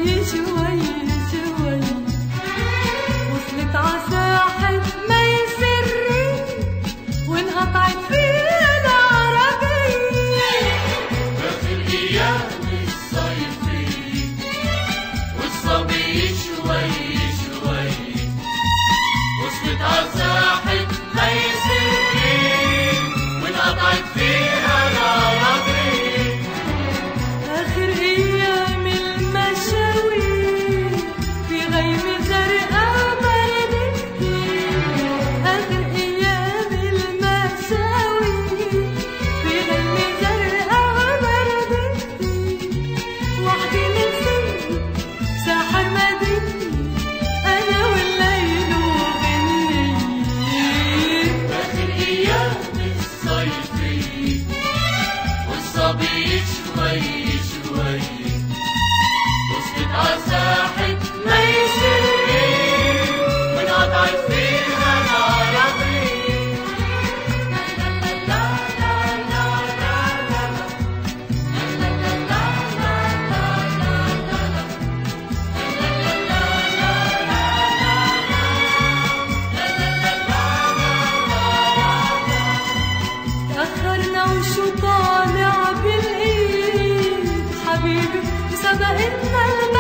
شوي شوي شوي وصلت عساحة مي سري وانقطعت فيها العربية. آخر أيام الصيفية والصبي شوي شوي وصلت عساحة مي سري وانقطعت فيها العربية. آخر أيام المشاوير في غيم زرقاء بردتي. آخر أيام المشاوير في غيم زرقاء بردتي. وحدي نسيت ساحر مدينتي أنا والليل وبالنيل. آخر أيام الصيفية والصبي شوي شوي وصلت عساحة مي سري وانقطعت فيها العربية. تأخرنا وشو طالع بالإيد حبيبي سبقتنا